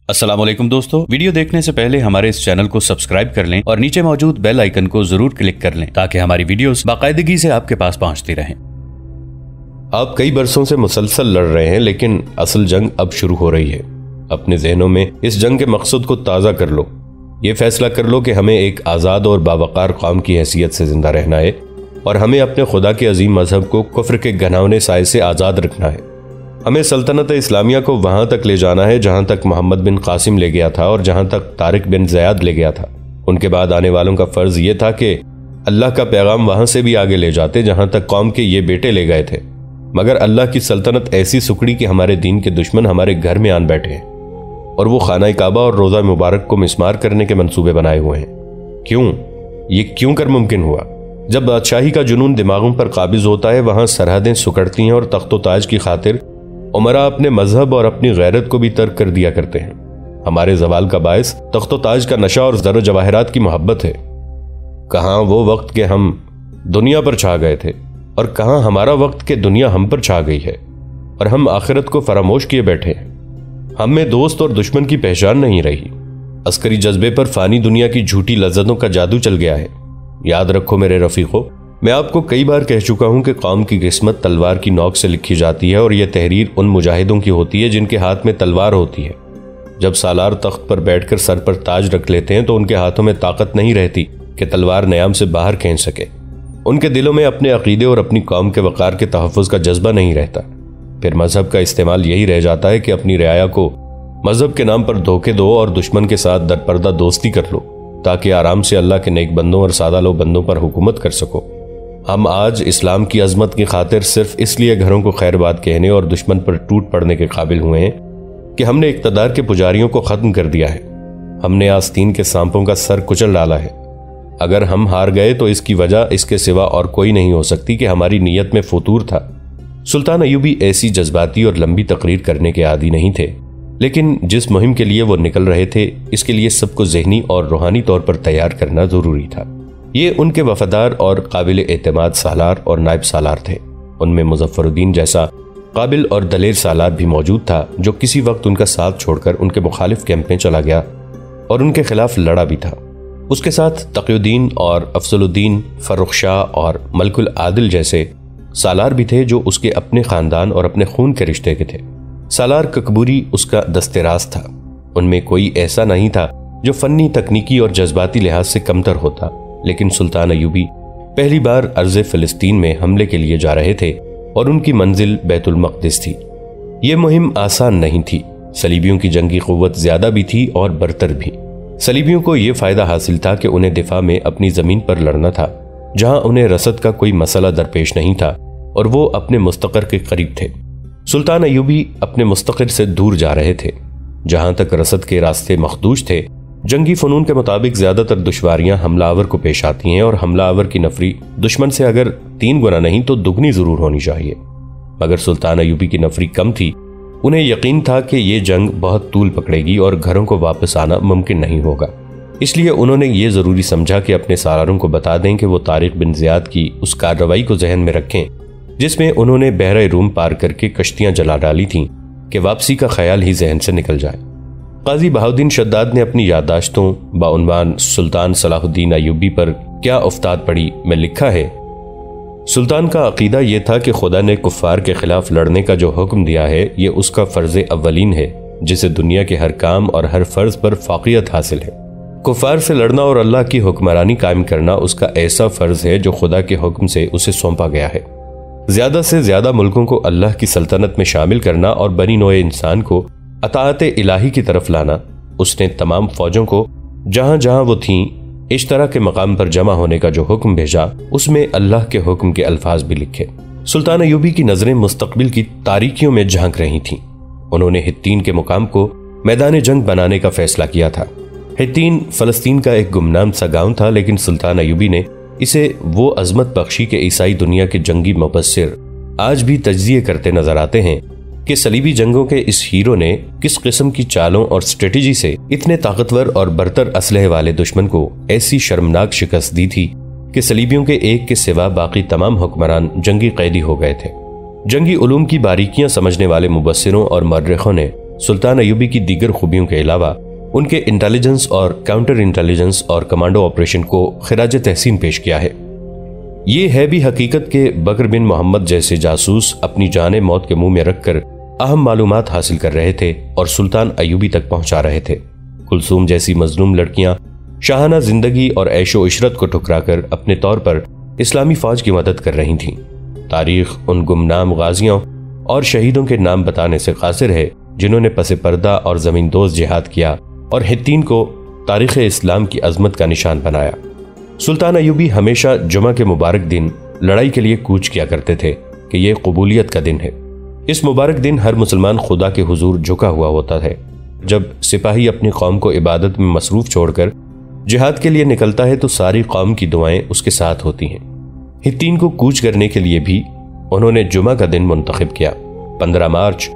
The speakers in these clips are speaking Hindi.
अस्सलाम वालेकुम दोस्तों, वीडियो देखने से पहले हमारे इस चैनल को सब्सक्राइब कर लें और नीचे मौजूद बेल आइकन को जरूर क्लिक कर लें ताकि हमारी वीडियोस बाकायदगी से आपके पास पहुंचती रहें। आप कई बरसों से मुसलसल लड़ रहे हैं, लेकिन असल जंग अब शुरू हो रही है। अपने जहनों में इस जंग के मकसद को ताज़ा कर लो। ये फैसला कर लो कि हमें एक आज़ाद और बावकार कौम की हैसियत से जिंदा रहना है और हमें अपने खुदा के अजीम मजहब को कुफ्र के घनावने साए से आज़ाद रखना है। हमें सल्तनत इस्लामिया को वहां तक ले जाना है जहां तक मोहम्मद बिन कासिम ले गया था और जहां तक तारिक बिन ज़ियाद ले गया था। उनके बाद आने वालों का फर्ज ये था कि अल्लाह का पैगाम वहां से भी आगे ले जाते जहां तक कौम के ये बेटे ले गए थे। मगर अल्लाह की सल्तनत ऐसी सुकड़ी कि हमारे दीन के दुश्मन हमारे घर में आन बैठे हैं और वो खाना काबा और रोज़ा मुबारक को मिस्मार करने के मंसूबे बनाए हुए हैं। ये क्यों कर मुमकिन हुआ? जब बादशाही का जुनून दिमागों पर काबिज होता है, वहां सरहदें सुकड़ती हैं और तख्तो ताज की खातिर उमरा अपने मजहब और अपनी गैरत को भी तर्क कर दिया करते हैं। हमारे जवाल का बायस तख्तो ताज का नशा और ज़र जवाहरात की मोहब्बत है। कहाँ वो वक्त के हम दुनिया पर छा गए थे और कहाँ हमारा वक्त के दुनिया हम पर छा गई है और हम आखिरत को फरामोश किए बैठे हैं। हम में दोस्त और दुश्मन की पहचान नहीं रही। अस्करी जज्बे पर फानी दुनिया की झूठी लज्जतों का जादू चल गया है। याद रखो मेरे रफीकों, मैं आपको कई बार कह चुका हूं कि कौम की किस्मत तलवार की नोक से लिखी जाती है और यह तहरीर उन मुजाहिदों की होती है जिनके हाथ में तलवार होती है। जब सालार तख्त पर बैठकर सर पर ताज रख लेते हैं तो उनके हाथों में ताकत नहीं रहती कि तलवार न्याम से बाहर खींच सके। उनके दिलों में अपने अकीदे और अपनी कौम के वकार के तहफ़्फ़ुज़ का जज्बा नहीं रहता। फिर मजहब का इस्तेमाल यही रह जाता है कि अपनी रियाया को मजहब के नाम पर धोखे दो और दुश्मन के साथ दरपर्दा दोस्ती कर लो ताकि आराम से अल्लाह के नेक बंदों और सादा लो बंदों पर हुकूमत कर सको। हम आज इस्लाम की अजमत की खातिर सिर्फ इसलिए घरों को खैरबाद कहने और दुश्मन पर टूट पड़ने के काबिल हुए हैं कि हमने इक़्तिदार के पुजारियों को ख़त्म कर दिया है। हमने आस्तीन के सांपों का सर कुचल डाला है। अगर हम हार गए तो इसकी वजह इसके सिवा और कोई नहीं हो सकती कि हमारी नीयत में फतूर था। सुल्तान अय्यूबी ऐसी जज्बाती और लंबी तकरीर करने के आदी नहीं थे, लेकिन जिस मुहिम के लिए वो निकल रहे थे इसके लिए सबको ज़हनी और रूहानी तौर पर तैयार करना ज़रूरी था। ये उनके वफादार और काबिल एतमाद सालार और नायब सालार थे। उनमें मुज़फ़्फ़रुद्दीन जैसा काबिल और दलेर सालार भी मौजूद था जो किसी वक्त उनका साथ छोड़कर उनके मुखालिफ कैंप में चला गया और उनके खिलाफ लड़ा भी था। उसके साथ तक़ियुद्दीन और अफजलुद्दीन, फ़र्रुख शाह और मलकुल आदिल जैसे सालार भी थे जो उसके अपने ख़ानदान और अपने खून के रिश्ते के थे। सालार ककबूरी उसका दस्तेराज था। उनमें कोई ऐसा नहीं था जो फ़न्नी, तकनीकी और जज्बाती लिहाज से कमतर होता। लेकिन सुल्तान अय्यूबी पहली बार अर्ज़ फ़िलिस्तीन में हमले के लिए जा रहे थे और उनकी मंजिल बैतुल मक़दिस थी। ये मुहिम आसान नहीं थी। सलीबियों की जंगी क़ुव्वत ज़्यादा भी थी और बरतर भी। सलीबियों को यह फ़ायदा हासिल था कि उन्हें दिफा में अपनी ज़मीन पर लड़ना था जहां उन्हें रसद का कोई मसला दरपेश नहीं था और वो अपने मुस्तक़र के करीब थे। सुल्तान अय्यूबी अपने मुस्तक़र से दूर जा रहे थे। जहां तक रसद के रास्ते मखदूश थे, जंगी फ़नून के मुताबिक ज़्यादातर दुश्वारियां हमलावर को पेश आती हैं और हमलावर की नफरी दुश्मन से अगर 3 गुना नहीं तो दुगनी ज़रूर होनी चाहिए। मगर सुल्तान अय्यूबी की नफरी कम थी। उन्हें यकीन था कि ये जंग बहुत तूल पकड़ेगी और घरों को वापस आना मुमकिन नहीं होगा। इसलिए उन्होंने ये ज़रूरी समझा कि अपने सालारों को बता दें कि वो तारिक बिन ज़ियाद की उस कार्रवाई को जहन में रखें जिसमें उन्होंने बहरे रूम पार करके कश्तियां जला डाली थीं कि वापसी का ख्याल ही जहन से निकल जाए। काजी बहाउद्दीन शद्दाद ने अपनी याददाश्तों बाउनवान सुल्तान सलाहुद्दीन अय्यूबी पर क्या उफ्ताद पड़ी में लिखा है, सुल्तान का अकीदा यह था कि खुदा ने कुफ्फार के खिलाफ लड़ने का जो हुक्म दिया है ये उसका फ़र्ज़ अव्वलीन है जिसे दुनिया के हर काम और हर फ़र्ज पर फ़ाक़ियत हासिल है। कुफ्फार से लड़ना और अल्लाह की हुक्मरानी कायम करना उसका ऐसा फ़र्ज है जो खुदा के हुक्म से उसे सौंपा गया है। ज़्यादा से ज़्यादा मुल्कों को अल्लाह की सल्तनत में शामिल करना और बनी नोए इंसान को अताअत इलाही की तरफ लाना। उसने तमाम फ़ौजों को जहाँ जहाँ वो थीं इश्तरा के मकाम पर जमा होने का जो हुक्म भेजा उसमें अल्लाह के हुक्म के अल्फाज भी लिखे। सुल्तान अय्यूबी की नज़रें मुस्तकबिल की तारीकियों में झांक रही थीं। उन्होंने हित्तीन के मुकाम को मैदान जंग बनाने का फैसला किया था। हित्तीन फ़लस्तीन का एक गुमनाम सा गाँव था, लेकिन सुल्तान अय्यूबी ने इसे वो अजमत बख्शी के ईसाई दुनिया के जंगी मुबस्सिर आज भी तज्जिए करते नजर आते हैं कि सलीबी जंगों के इस हीरो ने किस किस्म की चालों और स्ट्रेटजी से इतने ताकतवर और बरतर असलहे वाले दुश्मन को ऐसी शर्मनाक शिकस्त दी थी कि सलीबियों के एक के सिवा बाकी तमाम हुक्मरान जंगी कैदी हो गए थे। जंगी उलूम की बारीकियां समझने वाले मुबस्सिरों और मर्रिखों ने सुल्तान अयूबी की दीगर खूबियों के अलावा उनके इंटेलिजेंस और काउंटर इंटेलिजेंस और कमांडो ऑपरेशन को खिराज तहसीन पेश किया है। ये है भी हकीकत के बकर बिन मोहम्मद जैसे जासूस अपनी जाने मौत के मुंह में रखकर अहम मालूमात हासिल कर रहे थे और सुल्तान अयूबी तक पहुंचा रहे थे। कुलसूम जैसी मजलूम लड़कियां शाहाना जिंदगी और ऐशो इशरत को ठुकराकर अपने तौर पर इस्लामी फौज की मदद कर रही थीं। तारीख उन गुमनाम गाजियों और शहीदों के नाम बताने से कासिर है जिन्होंने पसे पर्दा और जमींदोज जिहाद किया और हित्तीन को तारीख इस्लाम की अजमत का निशान बनाया। सुल्तान अयूबी हमेशा जुमा के मुबारक दिन लड़ाई के लिए कूच किया करते थे कि यह कबूलियत का दिन है। इस मुबारक दिन हर मुसलमान खुदा के हुजूर झुका हुआ होता है। जब सिपाही अपनी कौम को इबादत में मसरूफ छोड़कर जिहाद के लिए निकलता है तो सारी कौम की दुआएं उसके साथ होती हैं। हित्तीन को कूच करने के लिए भी उन्होंने जुमा का दिन मुंतखब किया। 15 मार्च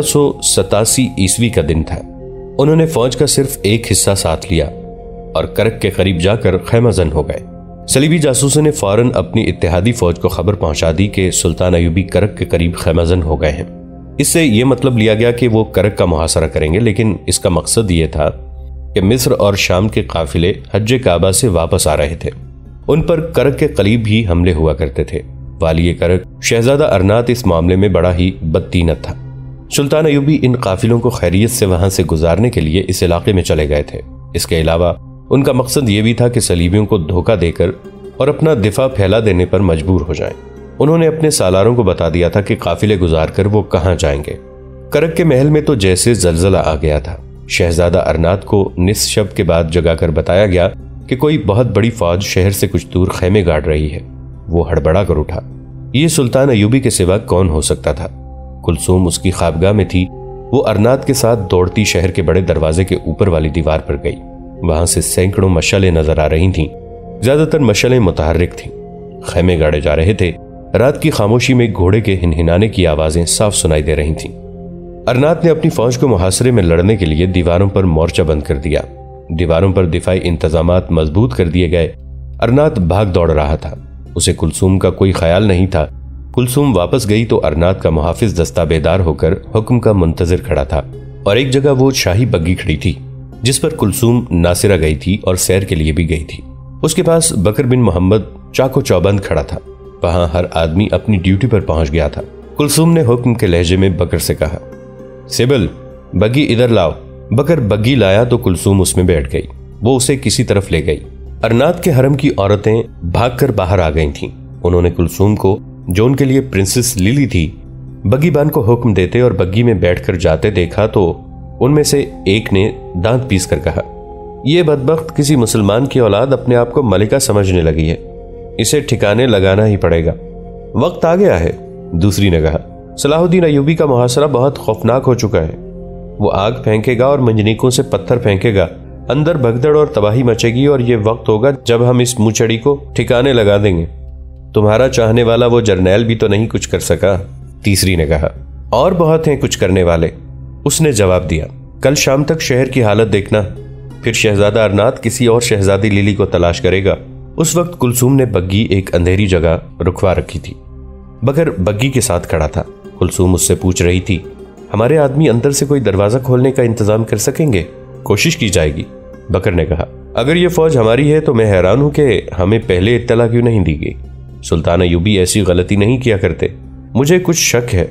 1187 ईस्वी का दिन था। उन्होंने फौज का सिर्फ एक हिस्सा साथ लिया और करक के करीब जाकर खैमाजन हो गए। सलीबी जासूसों ने फौरन अपनी इत्तेहादी फौज को खबर पहुंचा दी कि सुल्तान अयूबी करक के करीब खैमाजन हो गए हैं। इससे यह मतलब लिया गया कि वो करक का मुहासरा करेंगे, लेकिन इसका मकसद ये था कि मिस्र और शाम के काफिले हज्ज काबा से वापस आ रहे थे। उन पर करक के करीब ही हमले हुआ करते थे। वाली करक शहजादा अरनात इस मामले में बड़ा ही बदतीनत था। सुल्तान अयूबी इन काफिलों को खैरियत से वहां से गुजारने के लिए इस इलाके में चले गए थे। इसके अलावा उनका मकसद ये भी था कि सलीबियों को धोखा देकर और अपना दिफा फैला देने पर मजबूर हो जाएं। उन्होंने अपने सालारों को बता दिया था कि काफिले गुजार कर वो कहां जाएंगे। करक के महल में तो जैसे जलजला आ गया था। शहजादा अरनात को निस शब के बाद जगाकर बताया गया कि कोई बहुत बड़ी फौज शहर से कुछ दूर खैमे गाड़ रही है। वो हड़बड़ा कर उठा। ये सुल्तान अयूबी के सिवा कौन हो सकता था? कुलसूम उसकी ख्वाबगाह में थी। वो अरनात के साथ दौड़ती शहर के बड़े दरवाजे के ऊपर वाली दीवार पर गई। वहां से सैकड़ों मशालें नजर आ रही थीं। ज्यादातर मशालें मुतहर्रिक थीं। खैमे गाड़े जा रहे थे। रात की खामोशी में घोड़े के हिनहिनाने की आवाजें साफ सुनाई दे रही थीं। अरनात ने अपनी फौज को मुहासरे में लड़ने के लिए दीवारों पर मोर्चा बंद कर दिया। दीवारों पर दिफाई इंतजामात मजबूत कर दिए गए। अरनात भाग दौड़ रहा था। उसे कुलसूम का कोई ख्याल नहीं था। कुलसूम वापस गई तो अरनात का मुहाफिज दस्ता बेदार होकर हुक्म का मुंतजिर खड़ा था और एक जगह वो शाही बग्गी खड़ी थी जिस पर कुलसूम नासिरा गई थी और सैर के लिए भी गई थी। उसके पास बकर बिन मोहम्मद चाको चौबंद खड़ा था। वहां हर आदमी अपनी ड्यूटी पर पहुंच गया था। कुलसूम ने हुक्म के लहजे में बकर से कहा, सिबल बग्गी इधर लाओ। बकर बग्गी लाया तो कुलसूम उसमें बैठ गई। वो उसे किसी तरफ ले गई। अरनात के हरम की औरतें भागकर बाहर आ गई थीं। उन्होंने कुलसूम को, जो उनके लिए प्रिंसेस लिली थी, बग्गीबान को हुक्म देते और बग्गी में बैठकर जाते देखा तो उनमें से एक ने दांत पीस कर कहा, यह बदबख्त किसी मुसलमान की औलाद अपने आप को मलिका समझने लगी है। इसे ठिकाने लगाना ही पड़ेगा। वक्त आ गया है। दूसरी ने कहा, सलाहुद्दीन अयूबी का मुहासरा बहुत खौफनाक हो चुका है। वो आग फेंकेगा और मंजनीकों से पत्थर फेंकेगा। अंदर भगदड़ और तबाही मचेगी और ये वक्त होगा जब हम इस मुचड़ी को ठिकाने लगा देंगे। तुम्हारा चाहने वाला वो जर्नैल भी तो नहीं कुछ कर सका। तीसरी ने कहा, और बहुत हैं कुछ करने वाले। उसने जवाब दिया, कल शाम तक शहर की हालत देखना, फिर शहजादा अरनात किसी और शहजादी लिली को तलाश करेगा। उस वक्त कुलसूम ने बग्गी एक अंधेरी जगह रुकवा रखी थी। बकर बग्गी के साथ खड़ा था। कुलसूम उससे पूछ रही थी, हमारे आदमी अंदर से कोई दरवाजा खोलने का इंतजाम कर सकेंगे? कोशिश की जाएगी। बकर ने कहा, अगर ये फौज हमारी है तो मैं हैरान हूं कि हमें पहले इत्तला क्यों नहीं दी गई। सुल्तान अयूबी ऐसी गलती नहीं किया करते। मुझे कुछ शक है।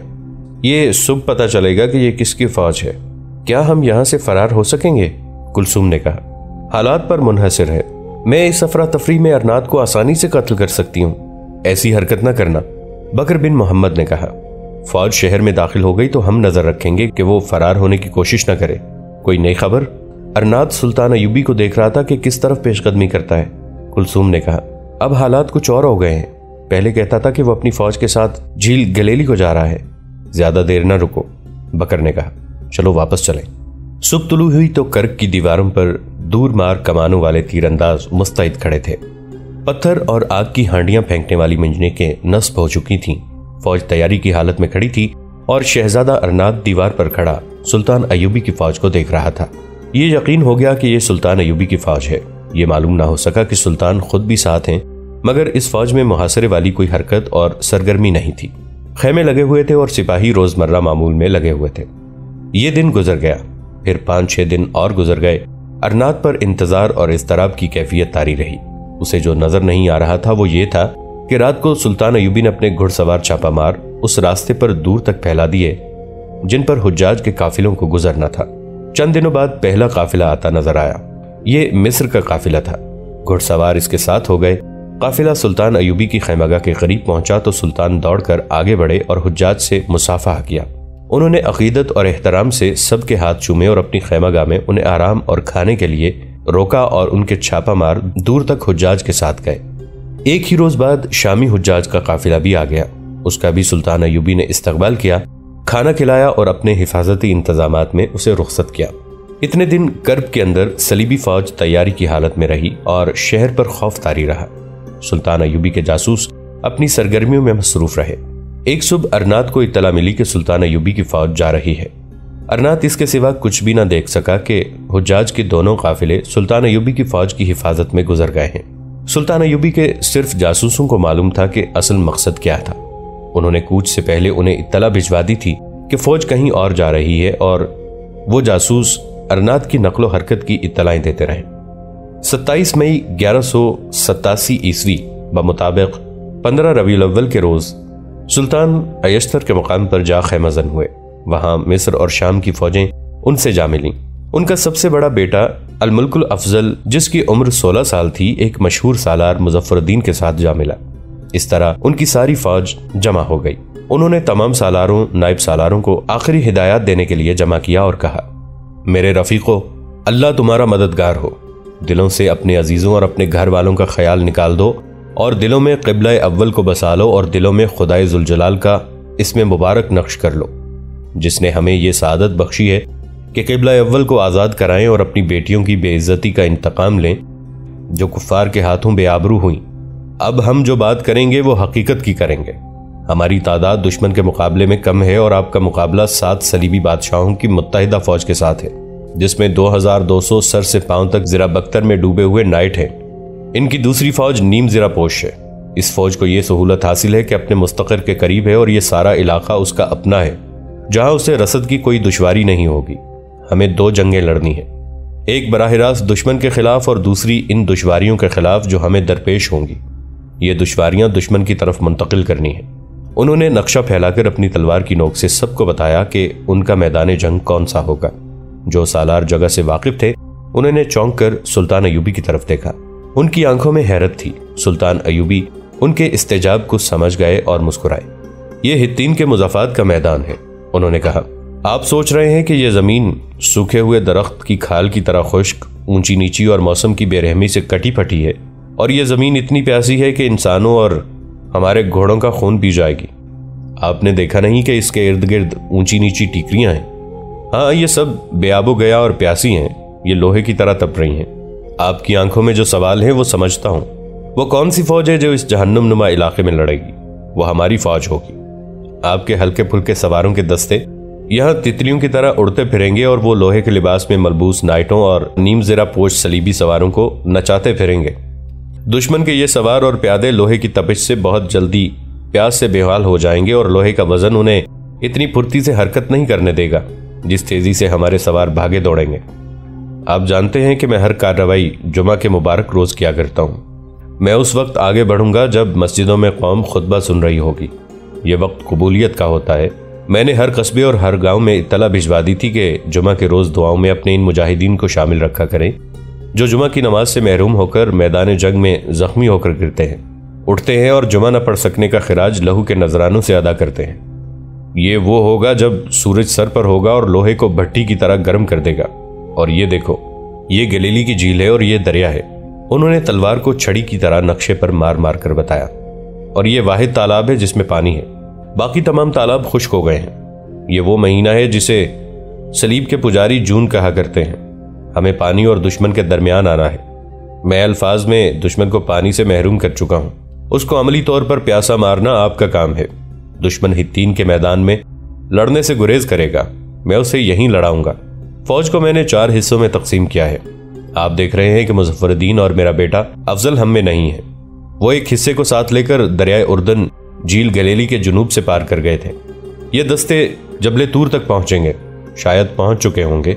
ये सुबह पता चलेगा कि ये किसकी फौज है। क्या हम यहां से फरार हो सकेंगे? कुलसूम ने कहा, हालात पर मुनहसर है। मैं इस अफरा तफरी में अरनात को आसानी से कत्ल कर सकती हूँ। ऐसी हरकत न करना। बकर बिन मोहम्मद ने कहा, फौज शहर में दाखिल हो गई तो हम नजर रखेंगे कि वो फरार होने की कोशिश न करे। कोई नई खबर? अरनात सुल्तान अयूबी को देख रहा था कि किस तरफ पेशकदमी करता है। कुलसूम ने कहा, अब हालात कुछ और हो गए हैं। पहले कहता था कि वो अपनी फौज के साथ झील गलेली को जा रहा है। ज्यादा देर न रुको। बकर ने कहा, चलो वापस चलें। सुबह तुलू हुई तो कर्क की दीवारों पर दूर मार कमानों वाले तीरंदाज मुस्तैद खड़े थे। पत्थर और आग की हांडियां फेंकने वाली मंजनेकें नस्ब हो चुकी थीं। फौज तैयारी की हालत में खड़ी थी और शहजादा अरनात दीवार पर खड़ा सुल्तान अयूबी की फौज को देख रहा था। ये यकीन हो गया कि यह सुल्तान अयूबी की फौज है। ये मालूम ना हो सका कि सुल्तान खुद भी साथ हैं, मगर इस फौज में मुहासरे वाली कोई हरकत और सरगर्मी नहीं थी। खैमे लगे हुए थे और सिपाही रोजमर्रा मामूल में लगे हुए थे। ये दिन गुजर गया, फिर 5-6 दिन और गुजर गए। अरनात पर इंतजार और इज़्तिराब की कैफियत तारी रही। उसे जो नजर नहीं आ रहा था वो ये था कि रात को सुल्तान अय्यूबी ने अपने घुड़सवार छापामार उस रास्ते पर दूर तक फैला दिए जिन पर हुज्जाज के काफिलों को गुजरना था। चंद दिनों बाद पहला काफिला आता नजर आया। ये मिस्र का काफिला था। घुड़सवार इसके साथ हो गए। काफिला सुल्तान अय्यूबी की खैमगाह के करीब पहुंचा तो सुल्तान दौड़कर आगे बढ़े और हुज्जाज से मुसाफा किया। उन्होंने अकीदत और एहतराम से सबके हाथ चूमे और अपनी खैमगाह में उन्हें आराम और खाने के लिए रोका और उनके छापामार दूर तक हुज्जाज के साथ गए। एक ही रोज बाद शामी हुज्जाज का काफिला भी आ गया। उसका भी सुल्तान अय्यूबी ने इस्तकबाल किया, खाना खिलाया और अपने हिफाजती इंतजामात में उसे रुखसत किया। इतने दिन कर्ब के अंदर सलीबी फौज तैयारी की हालत में रही और शहर पर खौफ तारी रहा। सुल्तान अय्यूबी के जासूस अपनी सरगर्मियों में मसरूफ रहे। एक सुबह अरनात को इत्तला मिली कि सुल्तान अय्यूबी की फौज जा रही है। अरनात इसके सिवा कुछ भी न देख सका कि हुज्जाज के दोनों काफिले सुल्तान अय्यूबी की फौज की हिफाजत में गुजर गए हैं। सुल्तान अय्यूबी के सिर्फ जासूसों को मालूम था कि असल मकसद क्या था। उन्होंने कूच से पहले उन्हें इत्तला भिजवा दी थी कि फौज कहीं और जा रही है और वो जासूस अरनात की नकलो हरकत की इत्तलाएं देते रहे। 27 मई 1187 ईस्वी बमुताबिक 15 रबीउल अव्वल के रोज सुल्तान अयशतर के मुकाम पर जा खैमज़न हुए। वहां मिस्र और शाम की फौजें उनसे जा मिलीं। उनका सबसे बड़ा बेटा अल-मुल्कुल अफजल, जिसकी उम्र 16 साल थी, एक मशहूर सालार मुजफ्फरुद्दीन के साथ जा मिला। इस तरह उनकी सारी फौज जमा हो गई। उन्होंने तमाम सालारों, नायब सालारों को आखिरी हिदायत देने के लिए जमा किया और कहा, मेरे रफीको, अल्लाह तुम्हारा मददगार हो। दिलों से अपने अजीजों और अपने घर वालों का ख्याल निकाल दो और दिलों में क़िबला अव्वल को बसा लो और दिलों में खुदाए जुलजलाल का इसमें मुबारक नक्श कर लो, जिसने हमें ये सादत बख्शी है कि क़िबला अव्वल को आज़ाद कराएं और अपनी बेटियों की बेइज्जती का इंतकाम लें जो कुफ़ार के हाथों बेआबरू हुई। अब हम जो बात करेंगे वो हकीकत की करेंगे। हमारी तादाद दुश्मन के मुकाबले में कम है और आपका मुकाबला 7 सलीबी बादशाहों की मुत्तहिदा फौज के साथ है, जिसमें 2200 सर से पांव तक ज़रा बख्तर में डूबे हुए नाइट हैं। इनकी दूसरी फौज नीम ज़रा पोश है। इस फौज को यह सहूलत हासिल है कि अपने मुस्तक़र के करीब है और यह सारा इलाका उसका अपना है, जहां उसे रसद की कोई दुश्वारी नहीं होगी। हमें 2 जंगें लड़नी है, एक बराह रास्त दुश्मन के खिलाफ और दूसरी इन दुश्वारियों के खिलाफ जो हमें दरपेश होंगी। ये दुश्वारियां दुश्मन की तरफ मुंतकिल करनी है। उन्होंने नक्शा फैलाकर अपनी तलवार की नोक से सबको बताया कि उनका मैदान जंग कौन सा होगा। जो सालार जगह से वाकिफ थे उन्होंने चौंक कर सुल्तान अय्यूबी की तरफ देखा। उनकी आंखों में हैरत थी। सुल्तान अय्यूबी उनके इस्तेजाब को समझ गए और मुस्कुराए। ये हित्तीन के मुज़ाफ़ात का मैदान है। उन्होंने कहा, आप सोच रहे हैं कि यह जमीन सूखे हुए दरख्त की खाल की तरह खुश्क, ऊंची नीची और मौसम की बेरहमी से कटी फटी है, और यह जमीन इतनी प्यासी है कि इंसानों और हमारे घोड़ों का खून पी जाएगी। आपने देखा नहीं कि इसके इर्द गिर्द ऊंची नीची टीकरियां हैं? हाँ, ये सब बेआबो गया और प्यासी हैं। ये लोहे की तरह तप रही हैं। आपकी आंखों में जो सवाल है वो समझता हूं। वो कौन सी फौज है जो इस जहन्नुम नुमा इलाके में लड़ेगी? वो हमारी फौज होगी। आपके हल्के फुल्के सवारों के दस्ते यहाँ तितलियों की तरह उड़ते फिरेंगे और वो लोहे के लिबास में मलबूस नाइटों और नीम ज़रा पोश सलीबी सवारों को नचाते फिरेंगे। दुश्मन के ये सवार और प्यादे लोहे की तपिश से बहुत जल्दी प्यास से बेहाल हो जाएंगे और लोहे का वजन उन्हें इतनी फुर्ती से हरकत नहीं करने देगा जिस तेजी से हमारे सवार भागे दौड़ेंगे। आप जानते हैं कि मैं हर कार्रवाई जुमा के मुबारक रोज किया करता हूँ। मैं उस वक्त आगे बढ़ूंगा जब मस्जिदों में कौम खुतबा सुन रही होगी। ये वक्त कबूलियत का होता है। मैंने हर कस्बे और हर गांव में इत्तला भिजवा दी थी कि जुमा के रोज दुआओं में अपने इन मुजाहिदीन को शामिल रखा करें जो जुमा की नमाज से महरूम होकर मैदान जंग में जख्मी होकर गिरते हैं, उठते हैं और जुमा न पढ़ सकने का खिराज लहू के नजरानों से अदा करते हैं। ये वो होगा जब सूरज सर पर होगा और लोहे को भट्टी की तरह गर्म कर देगा। और ये देखो, ये गलीली की झील है और ये दरिया है। उन्होंने तलवार को छड़ी की तरह नक्शे पर मार मार कर बताया। और ये वाहिद तालाब है जिसमें पानी है। बाकी तमाम तालाब खुश्क हो गए हैं। ये वो महीना है जिसे सलीब के पुजारी जून कहा करते हैं। हमें पानी और दुश्मन के दरमियान आना है। मैं अल्फाज में दुश्मन को पानी से महरूम कर चुका हूं। उसको अमली तौर पर प्यासा मारना आपका काम है। दुश्मन हित्तीन के मैदान में लड़ने से गुरेज करेगा। मैं उसे यहीं लड़ाऊंगा। फौज को मैंने 4 हिस्सों में तकसीम किया है। आप देख रहे हैं कि मुजफ्फरुद्दीन और मेरा बेटा अफजल हम में नहीं है। वो एक हिस्से को साथ लेकर दरियाए उर्दन झील गलीली के जुनूब से पार कर गए थे। ये दस्ते जबले तूर तक पहुंचेंगे। शायद पहुंच चुके होंगे।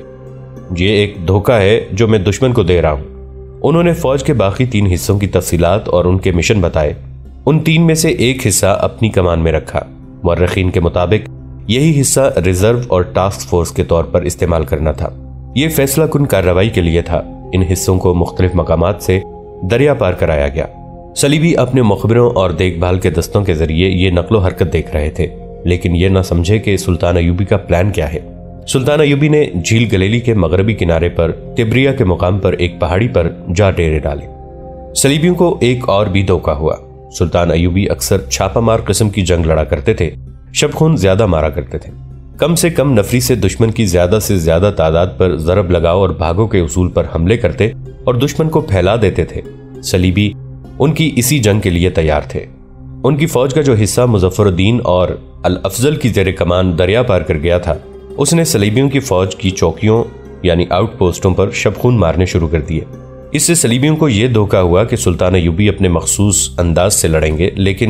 ये एक धोखा है जो मैं दुश्मन को दे रहा हूं। उन्होंने फौज के बाकी 3 हिस्सों की तफसीलात और उनके मिशन बताए। उन 3 में से एक हिस्सा अपनी कमान में रखा। मुअर्रिखीन के मुताबिक यही हिस्सा रिजर्व और टास्क फोर्स के तौर पर इस्तेमाल करना था। यह फैसला कुन कार्रवाई के लिए था। इन हिस्सों को मुख्तलिफ मकामात से दरिया पार कराया गया। सलीबी अपने मुखबिरों और देखभाल के दस्तों के जरिए ये नकलो हरकत देख रहे थे, लेकिन ये न समझे कि सुल्तान अयूबी का प्लान क्या है। सुल्तान अयूबी ने झील गलेली के मगरबी किनारे पर तिब्रिया के मुकाम पर एक पहाड़ी पर जा डेरे डाले। सलीबियों को एक और भी धोखा हुआ। सुल्तान अयूबी अक्सर छापामार किस्म की जंग लड़ा करते थे, शबखून ज्यादा मारा करते थे। कम से कम नफरी से दुश्मन की ज्यादा से ज्यादा तादाद पर जरब लगाओ और भागो के उसूल पर हमले करते और दुश्मन को फैला देते थे। सलीबी उनकी इसी जंग के लिए तैयार थे। उनकी फौज का जो हिस्सा मुजफ्फरुद्दीन और अल अफजल की जेर कमान दरिया पार कर गया था, उसने सलीबियों की फौज की चौकियों यानी आउटपोस्टों पर शबखून मारने शुरू कर दिए। इससे सलीबियों को यह धोखा हुआ कि सुल्तान अयूबी अपने मखसूस अंदाज से लड़ेंगे,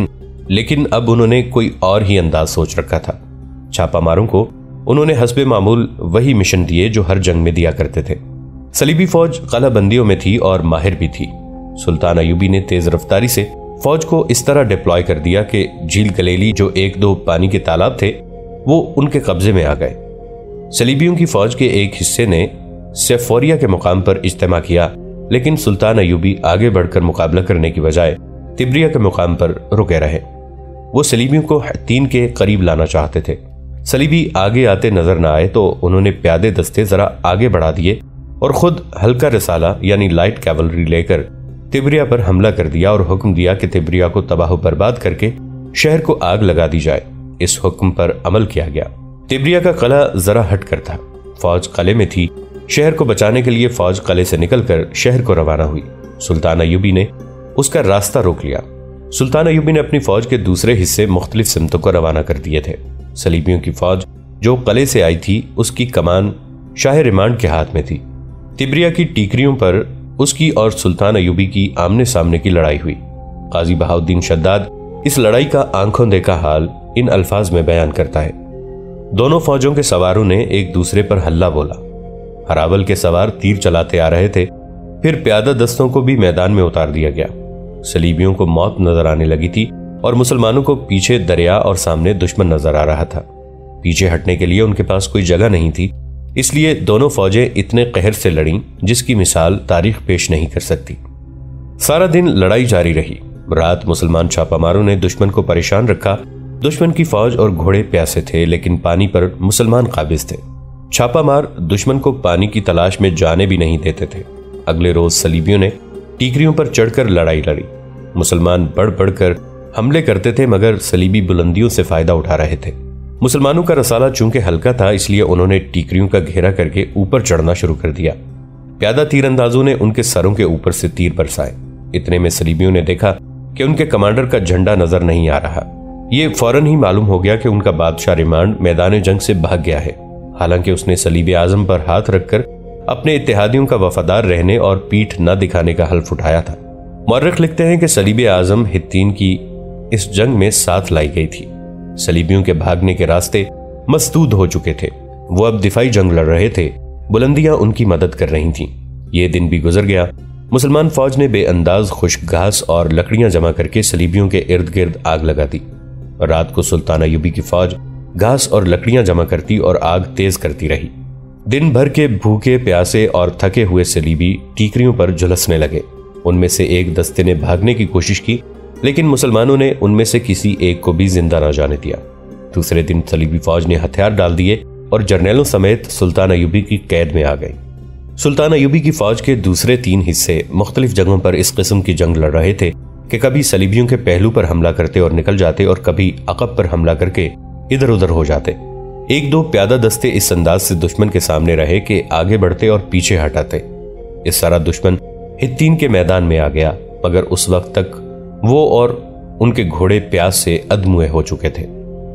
लेकिन अब उन्होंने कोई और ही अंदाज सोच रखा था। छापामारों को उन्होंने हस्बे मामूल वही मिशन दिए जो हर जंग में दिया करते थे। सलीबी फौज कलाबंदियों में थी और माहिर भी थी। सुल्तान अयूबी ने तेज रफ्तारी से फौज को इस तरह डिप्लॉय कर दिया कि झील गलेली जो 1-2 पानी के तालाब थे वो उनके कब्जे में आ गए। सलीबियों की फौज के एक हिस्से ने सेफोरिया के मुकाम पर इज्तिमा किया, लेकिन सुल्तान अयूबी आगे बढ़कर मुकाबला करने की बजाय तिब्रिया के मुकाम पर रुके रहे। वो सलीबियों को हत्तीन के करीब लाना चाहते थे। सलीबी आगे आते नजर न आए तो उन्होंने प्यादे दस्ते जरा आगे बढ़ा दिए और खुद हल्का रिसाला यानी लाइट कैवलरी लेकर तिब्रिया पर हमला कर दिया और हुक्म दिया कि तिब्रिया को तबाह बर्बाद करके शहर को आग लगा दी जाए। इस हुक्म पर अमल किया गया। तिब्रिया का किला जरा हटकर था। फौज किले में थी। शहर को बचाने के लिए फौज किले से निकलकर शहर को रवाना हुई। सुल्तान अयूबी ने उसका रास्ता रोक लिया। सुल्तान अयूबी ने अपनी फौज के दूसरे हिस्से मुख्तलिफ सिमतों को रवाना कर दिए थे। सलीबियों की फौज जो किले से आई थी उसकी कमान शाह रिमांड के हाथ में थी। तिब्रिया की टीकरियों पर उसकी और सुल्तान अयूबी की आमने सामने की लड़ाई हुई। काजी बहाउद्दीन शद्दाद इस लड़ाई का आंखों देखा हाल इन अल्फाज में बयान करता है। दोनों फौजों के सवारों ने एक दूसरे पर हल्ला बोला। हरावल के सवार तीर चलाते आ रहे थे। फिर प्यादा दस्तों को भी मैदान में उतार दिया गया। सलीबियों को मौत नजर आने लगी थी और मुसलमानों को पीछे दरिया और सामने दुश्मन नजर आ रहा था। पीछे हटने के लिए उनके पास कोई जगह नहीं थी, इसलिए दोनों फौजें इतने कहर से लड़ीं जिसकी मिसाल तारीख पेश नहीं कर सकती। सारा दिन लड़ाई जारी रही। रात मुसलमान छापामारों ने दुश्मन को परेशान रखा। दुश्मन की फौज और घोड़े प्यासे थे, लेकिन पानी पर मुसलमान काबिज थे। छापामार दुश्मन को पानी की तलाश में जाने भी नहीं देते थे। अगले रोज सलीबियों ने टीकरियों पर चढ़कर लड़ाई लड़ी। मुसलमान बढ़ बढ़कर हमले करते थे, मगर सलीबी बुलंदियों से फायदा उठा रहे थे। मुसलमानों का रसाला चूंकि हल्का था, इसलिए उन्होंने टीकरियों का घेरा करके ऊपर चढ़ना शुरू कर दिया। प्यादा तीरंदाजों ने उनके सरों के ऊपर से तीर बरसाए। इतने में सलीबियों ने देखा कि उनके कमांडर का झंडा नजर नहीं आ रहा। ये फौरन ही मालूम हो गया कि उनका बादशाह रिमांड मैदान जंग से भाग गया है। हालांकि उसने सलीब आजम पर हाथ रखकर अपने इत्तेहादियों का वफादार रहने और पीठ न दिखाने का हल्फ उठाया था। मुअर्रिख लिखते हैं कि सलीब आजम हित्तीन की इस जंग में साथ लाई गई थी। सलीबियों के भागने के रास्ते मसदूद हो चुके थे। वो अब दिफाई जंग लड़ रहे थे। बुलंदियां उनकी मदद कर रही थीं। ये दिन भी गुजर गया। मुसलमान फौज ने बेअंदाज खुश्क घास और लकड़ियां जमा करके सलीबियों के इर्द गिर्द आग लगा दी। रात को सुल्तान अयूबी की फौज घास और लकड़ियां जमा करती और आग तेज करती रही। दिन भर के भूखे प्यासे और थके हुए सलीबी टीकरियों पर झुलसने लगे। उनमें से एक दस्ते ने भागने की कोशिश की, लेकिन मुसलमानों ने उनमें से किसी एक को भी जिंदा न जाने दिया। दूसरे दिन सलीबी फौज ने हथियार डाल दिए और जर्नैलों समेत सुल्तान अयूबी की कैद में आ गई। सुल्तान अयूबी की फौज के दूसरे 3 हिस्से मुख्तलिफ जगहों पर इस किस्म की जंग लड़ रहे थे कि कभी सलीबियों के पहलू पर हमला करते और निकल जाते और कभी अकब पर हमला करके इधर उधर हो जाते। 1-2 प्यादा दस्ते इस अंदाज से दुश्मन के सामने रहे कि आगे बढ़ते और पीछे हटाते। इस सारा दुश्मन हित्तीन के मैदान में आ गया, मगर उस वक्त तक वो और उनके घोड़े प्यास से अधमुए हो चुके थे।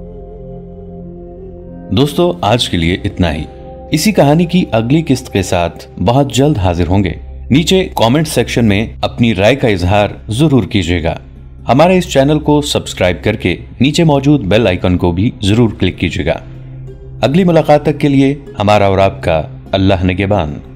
दोस्तों, आज के लिए इतना ही। इसी कहानी की अगली किस्त के साथ बहुत जल्द हाजिर होंगे। नीचे कमेंट सेक्शन में अपनी राय का इजहार जरूर कीजिएगा। हमारे इस चैनल को सब्सक्राइब करके नीचे मौजूद बेल आइकन को भी जरूर क्लिक कीजिएगा। अगली मुलाकात तक के लिए हमारा और आपका अल्लाह निगहबान।